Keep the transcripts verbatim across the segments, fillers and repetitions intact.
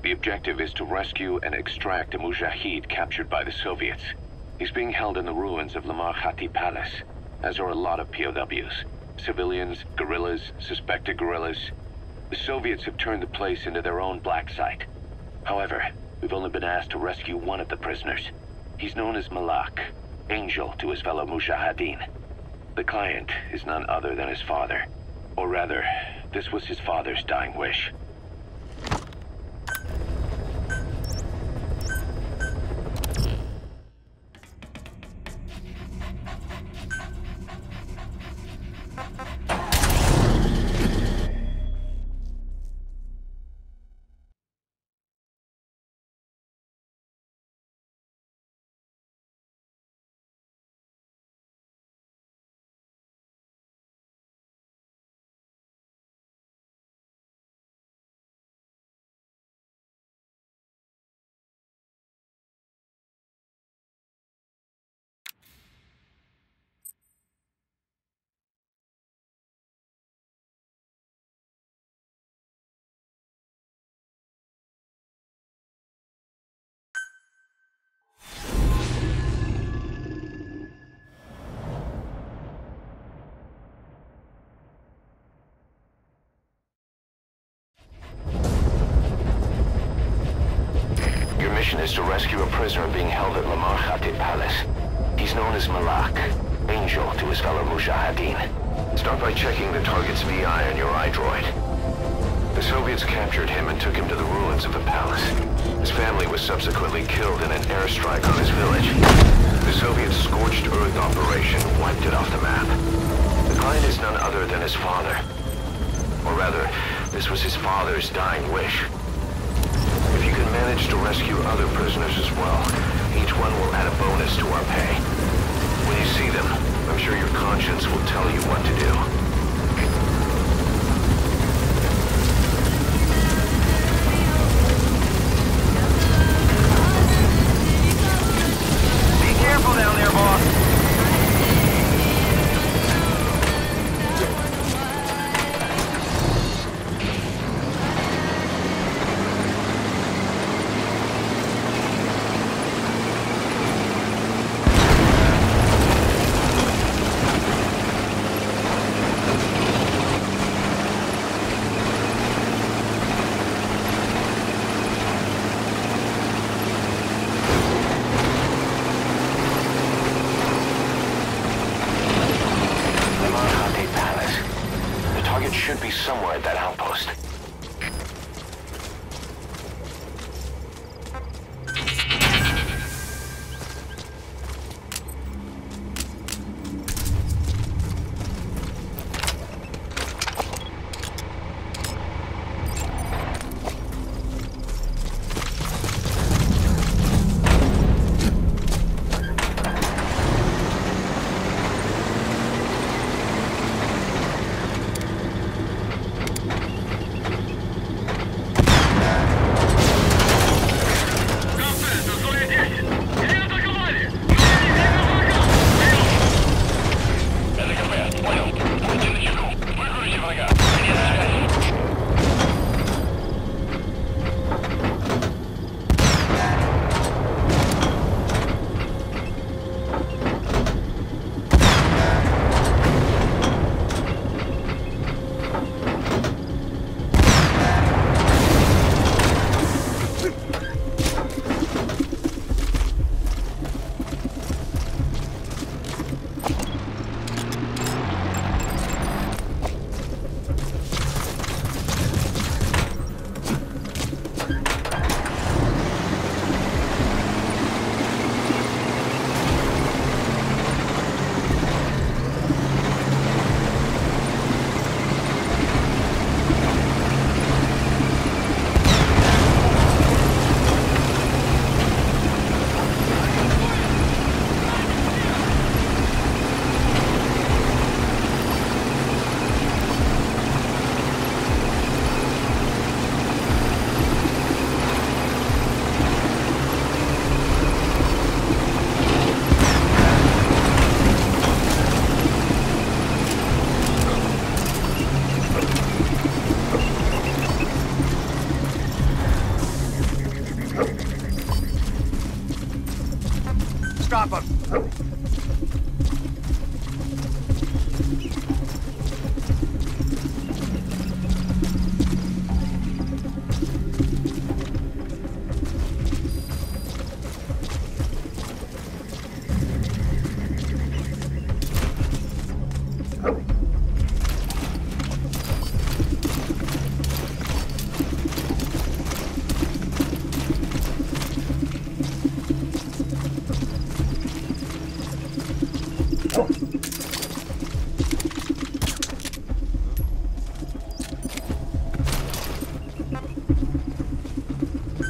The objective is to rescue and extract a Mujahid captured by the Soviets. He's being held in the ruins of Lamar Khati Palace, as are a lot of P O Ws. Civilians, guerrillas, suspected guerrillas. The Soviets have turned the place into their own black site. However, we've only been asked to rescue one of the prisoners. He's known as Malak, Angel to his fellow Mujahideen. The client is none other than his father. Or rather, this was his father's dying wish. Is to rescue a prisoner being held at Lamar Khati Palace. He's known as Malak, Angel to his fellow Mujahideen. Start by checking the target's V I on your iDroid. The Soviets captured him and took him to the ruins of the palace. His family was subsequently killed in an airstrike on his village. The Soviet scorched earth operation wiped it off the map. The client is none other than his father. Or rather, this was his father's dying wish. If you can manage to rescue other prisoners as well, each one will add a bonus to our pay. When you see them, I'm sure your conscience will tell you what to do.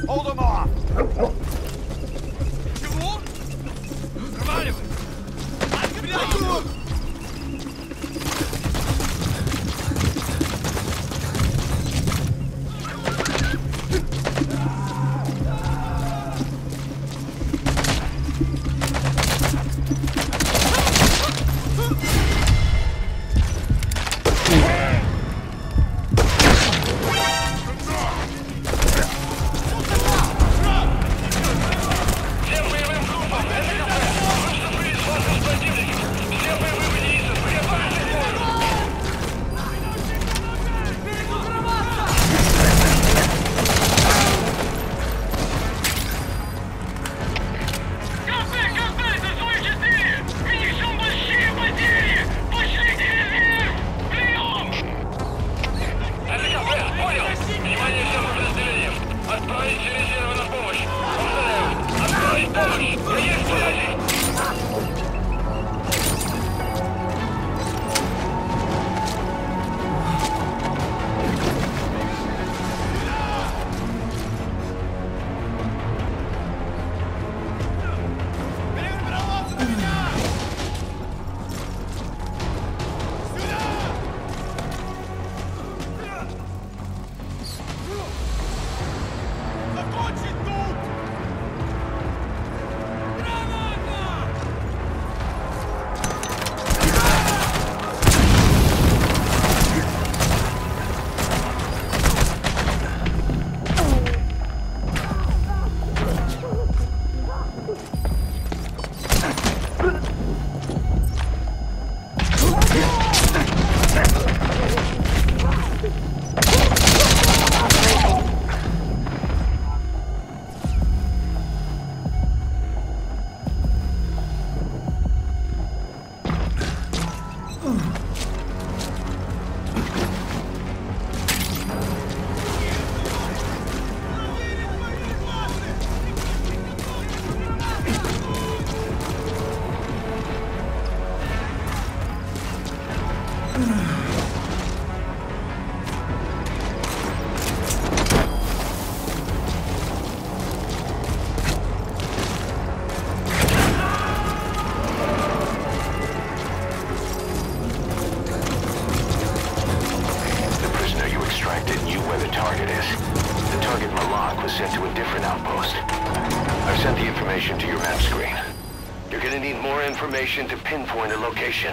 Hold them off! Чего? Проваливай! Отстреливай! To pinpoint a location.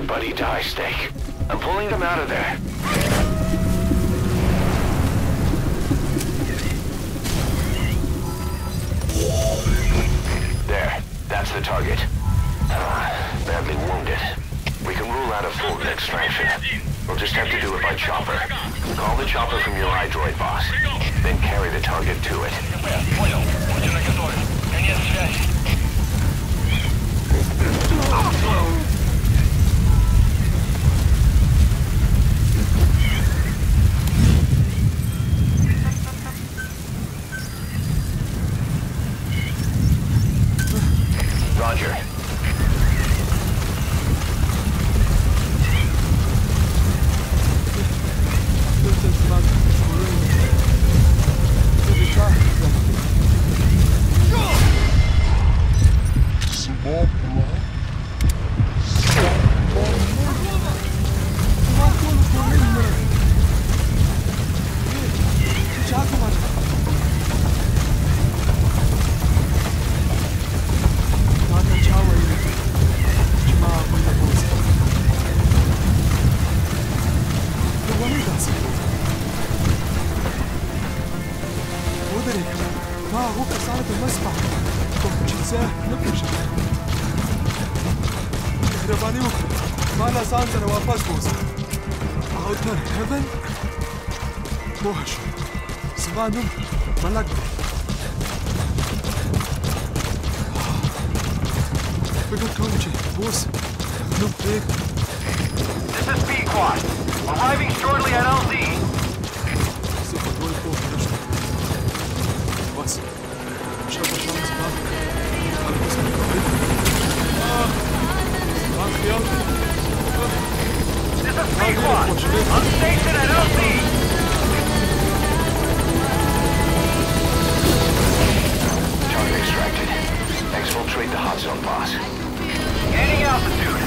everybody die, Steak. I'm pulling them out of there. There. That's the target. Uh, badly wounded. We can rule out a full extraction. We'll just have to do it by chopper. Call the chopper from your iDroid boss. Then carry the target to it. Roger. Anum, malag. Pagod kącie, boss. No big. This is B-Quad. Arriving shortly at L Z. Все подвой по хорошо. Вас. Что пошло с вами? This is B-Quad. On station at L Z. Extracted. Exfiltrate the hot zone, boss. Gaining altitude.